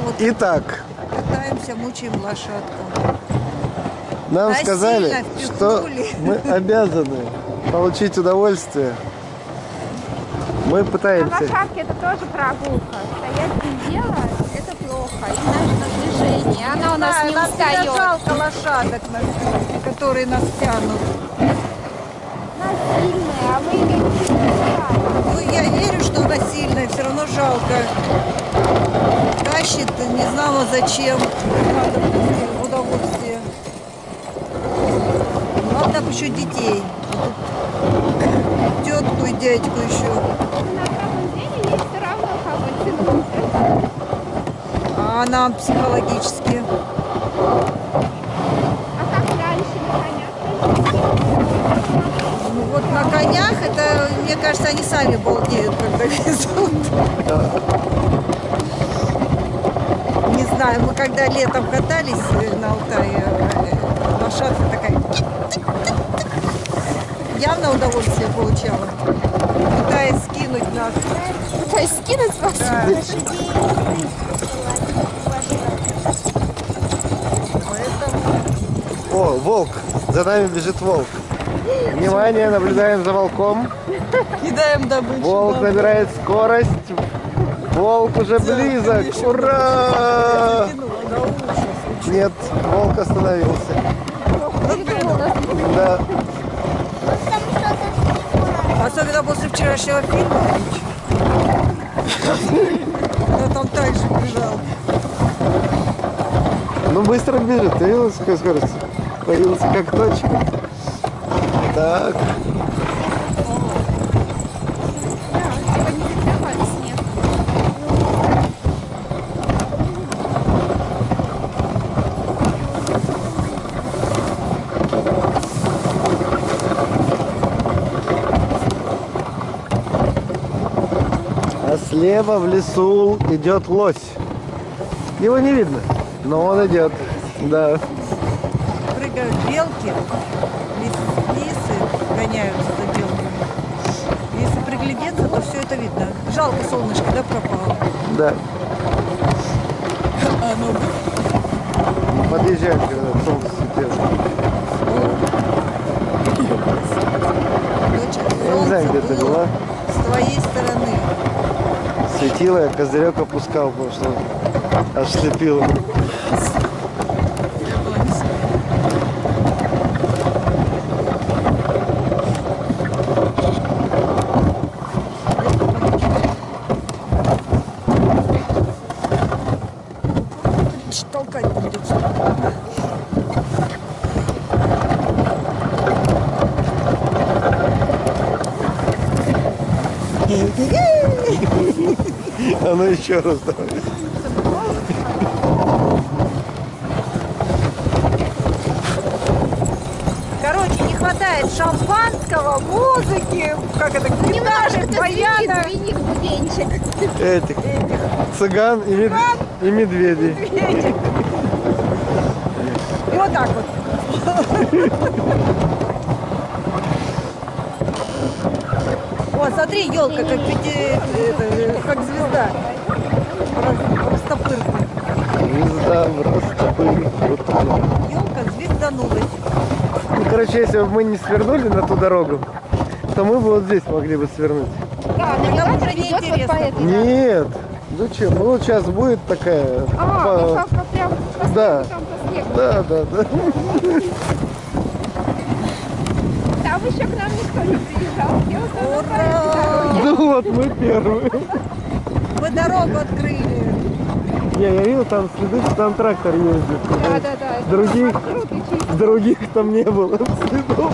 вот Итак, катаемся, мучаем лошадку. нам Насильно сказали, что впихнули. мы обязаны получить удовольствие. Мы На пытаемся. лошадке это тоже прогулка. Стоять без дела это плохо. И нужно движение. Она у нас не нам всегда устает. жалко лошадок, которые нас тянут. Она сильная, а мы имеем сильную. Ну, я верю, что она сильная, все равно жалко. Тащит, не знала зачем. Надо в удовольствие. Ладно, бы еще детей. Тетку и дядьку еще. На самом деле ей все равно кого тянуть. А нам психологически. А как дальше на конях? Ну вот на конях, это, мне кажется, они сами балдеют, когда везут. Не знаю, мы когда летом катались на Алтае, лошадка такая явно удовольствие получала, пытаясь скинуть нас. Пытаюсь скинуть вас? Да. Поэтому О, волк! За нами бежит волк. Внимание, наблюдаем за волком. кидаем добычу. Волк набирает скорость. Волк уже близок. Ура! Нет, волк остановился. Да. Особенно после вчерашнего фильма. Я там так же бежал. Ну быстро бежит, ты видел, какая скорость? Появился как точка. Так. Сегодня давали снег. А слева в лесу идет лось. Его не видно, но он идет. Да. Прыгают белки, лисы гоняются за белками. Если приглядеться, то все это видно. Жалко, солнышко, да, пропало? Да. А ну, Подъезжаем, когда солнце светило. Я не знаю, где ты было была. с твоей стороны. Светило, я козырек опускал, потому что аж слепило. Толкать придется. А ну еще раз давай. Короче, не хватает шампанского, музыки, как это, гитары, баяна. Звенит бубенчик. Этих цыган и медведей. И вот так вот. О, смотри, елка, как звезда. Растопырка. Звезда, растопырь. Вот так. Елка звезданулась. Ну, короче, если бы мы не свернули на ту дорогу, то мы бы вот здесь могли бы свернуть. Да, но Нам она уже пройдет вот неинтересно. по этой. Нет. Зачем? Ну вот сейчас будет такая. Ну как прям по Да. снегу, там по снегу. Да, да, да. Там еще к нам никто не приезжал. Я вот тоже Ура! по этой дороге. Ну вот мы первые. Мы дорогу открыли. Не, я видел там следы, что там трактор ездит. Да. Других, других там не было следов.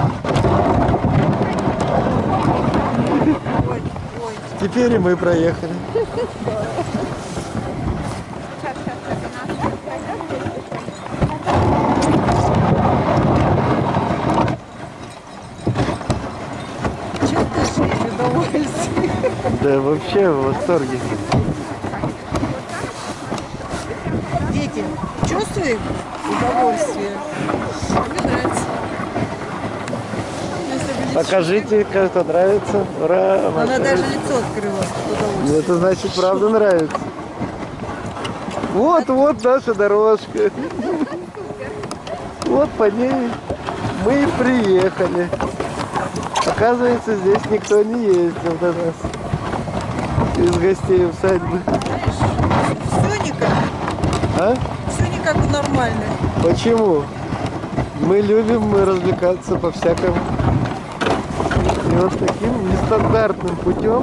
Ой, ой. Теперь и мы проехали. Чувствуешь удовольствие? Да вообще в восторге. Дети, чувствуем удовольствие? Мне нравится. Покажите, как это нравится. Ура! Она даже лицо открыла от удовольствия. Ну, это значит, правда нравится. Вот наша дорожка. Вот по ней мы и приехали. Оказывается, здесь никто не ездил до нас. Из гостей усадьбы. Все никак. А? Все никак нормально. Почему? Мы любим развлекаться по-всякому. И вот таким нестандартным путем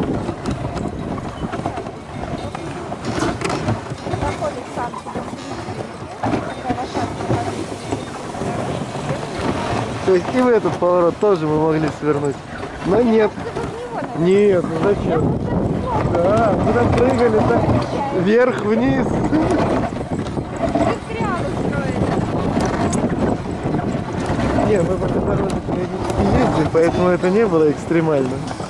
Проходит сам сюда. Такая лошадка. То есть и в этот поворот тоже мы могли свернуть. Но нет. Нет, ну зачем? Да, мы там прыгали так вверх-вниз. Не, мы по этой дороге периодически ездим, поэтому это не было экстремально.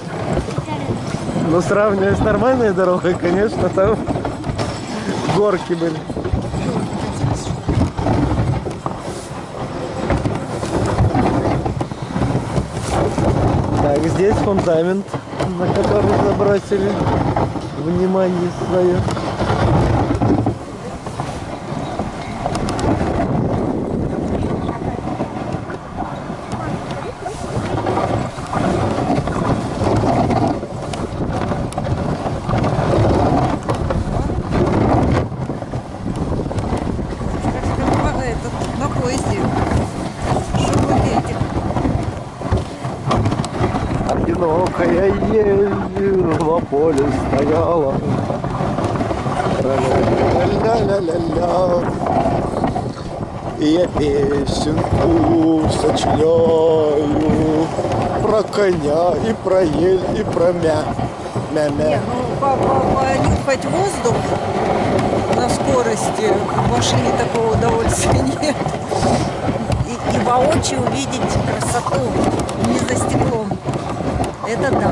Но сравнивая с нормальной дорогой, конечно, там горки были. Так, здесь фундамент, на который забросили внимание свое. На поезде. Шугулетик. Одинокая ела, поле стояла. Ля-ля-ля-ля-ля. И я песенку сочиняю про коня и про ель и про мя-мя. Не, ну понюхать воздух на скорости в машине такого удовольствия нет. И воочию увидеть красоту не за стеклом. Это да.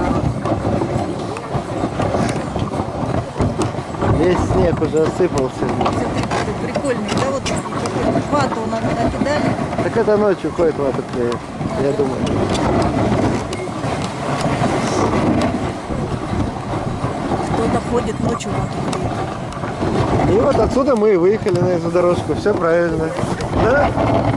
Весь снег уже осыпался. Прикольный, да, вот вату накидали. Так это ночью ходит вата клеит, я думаю. Кто-то ходит ночью вату клеит. И вот отсюда мы и выехали на эту дорожку. Все правильно. Да?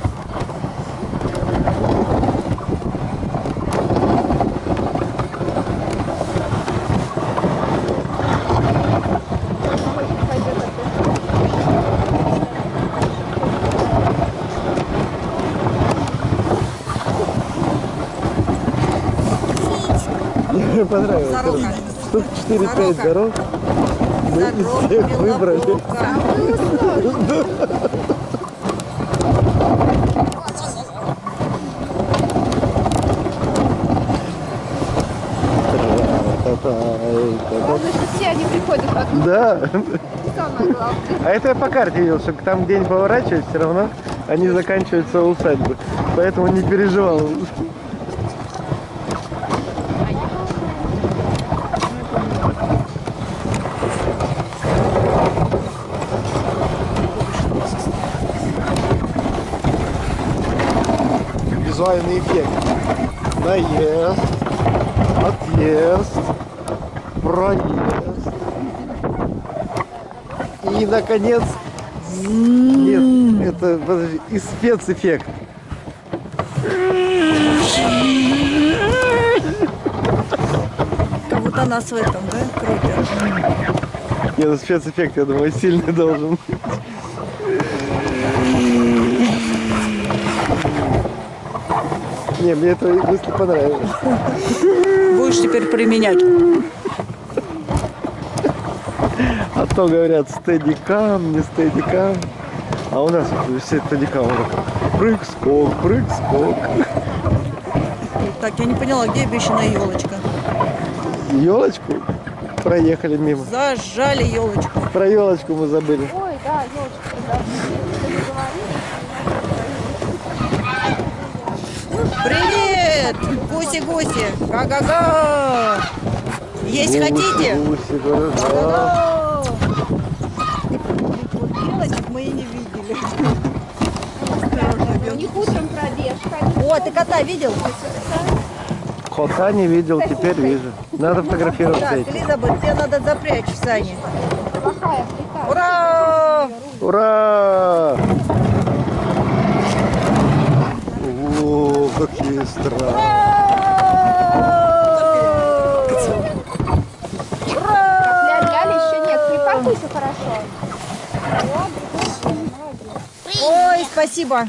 Мне понравилось. Сорока. Штук 4-5 дорог. Мы из всех выбрали. Главное, что все они приходят в одну, Да. самое главное. А это я по карте видел, что там где-нибудь поворачивать, все равно они заканчиваются у усадьбы. Поэтому не переживал. Визуальный эффект. Наезд, отъезд, проезд. И, наконец, нет, это, подожди, и спецэффект. Как будто нас в этом, да, крутят. Нет, ну спецэффект, я думаю, сильный должен быть. Не, мне эта мысль понравилась. Будешь теперь применять. А то говорят, стедикам, не стедикам. А у нас все стедикам. Прыг-скок, прыг-скок. Так, я не поняла, где обещанная елочка? Елочку проехали мимо. Зажали елочку. Про елочку мы забыли. Ой, да, елочка, да. Ты не говорила. Привет! Гуси-гуси! Га-га-га! Есть хотите? Гуси, да. Га-га-га! Вот елочек мы и не видели. У них утром пробежка. О, ты кота видел? Кота не видел, теперь вижу. Надо фотографироваться Так, этим. Элизабет, тебе надо запрячь в сани. Плохая, приказ. Ура! Ура! О, какие страны! Ля-ля еще нет, не паркуйся хорошо. Ой, спасибо.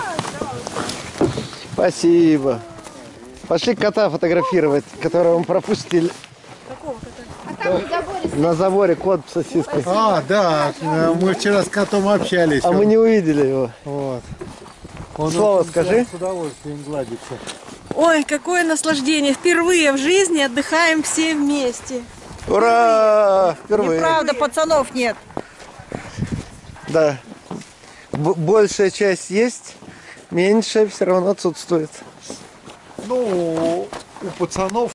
Спасибо. Пошли кота фотографировать, которого мы пропустили. А там в заборе На заборе кот с сосиской. А, да, мы вчера с котом общались. А мы не увидели его. Вот. Он Слово очень скажи. с удовольствием гладится. Ой, какое наслаждение. Впервые в жизни отдыхаем все вместе. Ура! Впервые. Правда, пацанов нет. Да. Большая часть есть, меньшая все равно отсутствует. Ну, у пацанов